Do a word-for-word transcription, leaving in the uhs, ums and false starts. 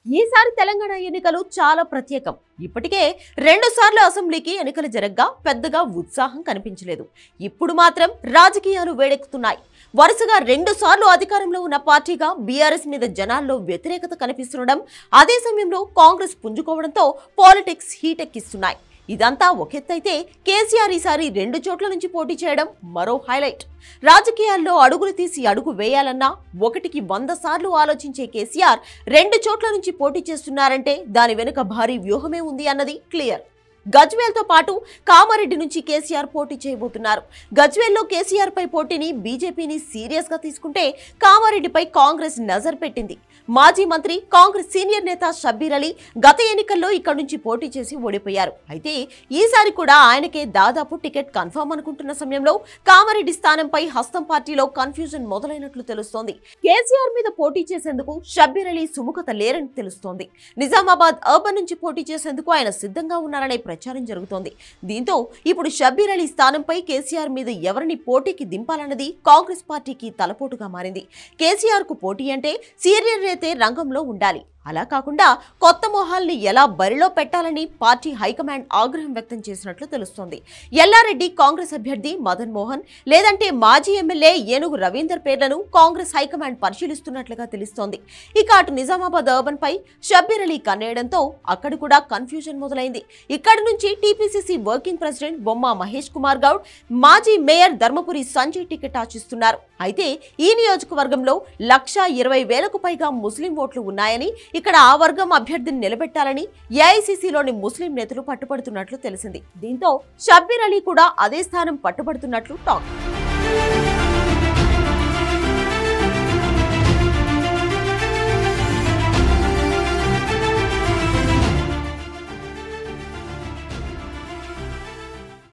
ఈసారి తెలంగాణ ఎన్నికలు చాలా ప్రత్యేకం. ఇప్పటికే రెండు సార్లు అసెంబ్లీకి ఎన్నికలు జరగ్గా పెద్దగా ఉత్సాహం కనిపించలేదు. ఇప్పుడు మాత్రం రాజకీయాలు వేడెక్కుతున్నాయి. వరుసగా రెండు సార్లు అధికారంలో ఉన్న పార్టీగా బీఆర్ఎస్ మీద జనాల్లో వ్యతిరేకత కనిపిస్తుండడం, అదే సమయంలో కాంగ్రెస్ పుంజుకోవడంతో పాలిటిక్స్ హీటెక్కిస్తున్నాయి. ఇదంతా ఒకెత్తైతే కేసీఆర్ ఈసారి రెండు చోట్ల నుంచి పోటీ చేయడం మరో హైలైట్. రాజకీయాల్లో అడుగులు తీసి అడుగు వేయాలన్నా ఒకటికి వంద సార్లు ఆలోచించే కేసీఆర్ రెండు చోట్ల నుంచి పోటీ చేస్తున్నారంటే దాని వెనుక భారీ వ్యూహమే ఉంది అన్నది క్లియర్. గజ్వేల్ తో పాటు కామారెడ్డి నుంచి కేసీఆర్ పోటీ చేయబోతున్నారు. గజ్వేల్లో కేసీఆర్ పై పోటీని బీజేపీని సీరియస్ గా తీసుకుంటే కామారెడ్డిపై కాంగ్రెస్ నజర్ పెట్టింది. మాజీ మంత్రి కాంగ్రెస్ సీనియర్ నేత షబ్బీర్ అలీ గత ఎన్నికల్లో ఇక్కడ నుంచి పోటీ చేసి ఓడిపోయారు. అయితే ఈసారి కూడా ఆయనకే దాదాపు టికెట్ కన్ఫర్మ్ అనుకుంటున్న సమయంలో కామారెడ్డి స్థానంపై హస్తం పార్టీలో కన్ఫ్యూజన్ మొదలైనట్లు తెలుస్తోంది. కేసీఆర్ మీద పోటీ చేసేందుకు షబ్బీర్ అలీ సుముఖత లేరని తెలుస్తోంది. నిజామాబాద్ అర్బన్ నుంచి పోటీ చేసేందుకు ఆయన సిద్ధంగా ఉన్నారనే ప్రచారం జరుగుతోంది. దీంతో ఇప్పుడు షబ్బీర్ అలీ స్థానంపై కేసీఆర్ మీద ఎవరిని పోటీకి దింపాలన్నది కాంగ్రెస్ పార్టీకి తలపోటుగా మారింది. కేసీఆర్ కు పోటీ అంటే సీనియర్ నేతే రంగంలో ఉండాలి. అలా కాకుండా కొత్త మొహాల్ని ఎలా బరిలో పెట్టాలని పార్టీ హైకమాండ్ ఆగ్రహం వ్యక్తం చేసినట్లు తెలుస్తోంది. ఎల్లారెడ్డి కాంగ్రెస్ అభ్యర్థి మదన్ మోహన్ లేదంటే మాజీ ఎమ్మెల్యే ఏనుగు రవీందర్ పేర్లను కాంగ్రెస్ హైకమాండ్ పరిశీలిస్తున్నట్లుగా తెలుస్తోంది. ఇక అటు నిజామాబాద్ అర్బన్ పై షబ్బీర్ అలీ కన్నేయడంతో అక్కడ కూడా కన్ఫ్యూజన్ మొదలైంది. ఇక్కడి నుంచి టీపీసీసీ వర్కింగ్ ప్రెసిడెంట్ బొమ్మ మహేష్ కుమార్ గౌడ్, మాజీ మేయర్ ధర్మపురి సంజయ్ టికెట్ ఆశిస్తున్నారు. అయితే ఈ నియోజకవర్గంలో లక్ష ఇరవై వేలకు పైగా ముస్లిం ఓట్లు ఉన్నాయని, ఇక్కడ ఆ వర్గం అభ్యర్థిని నిలబెట్టాలని ఏఐసీసీలోని ముస్లిం నేతలు పట్టుబడుతున్నట్లు తెలిసింది. దీంతో షబ్బీర్ అలీ కూడా అదే స్థానం పట్టుబడుతున్నట్లు టాక్.